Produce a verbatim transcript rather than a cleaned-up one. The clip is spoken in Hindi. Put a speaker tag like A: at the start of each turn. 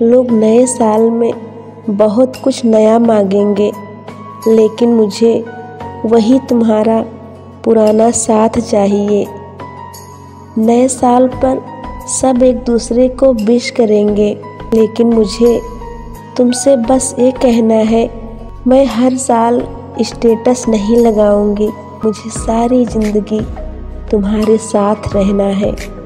A: लोग नए साल में बहुत कुछ नया मांगेंगे, लेकिन मुझे वही तुम्हारा पुराना साथ चाहिए। नए साल पर सब एक दूसरे को विश करेंगे, लेकिन मुझे तुमसे बस ये कहना है, मैं हर साल स्टेटस नहीं लगाऊंगी। मुझे सारी ज़िंदगी तुम्हारे साथ रहना है।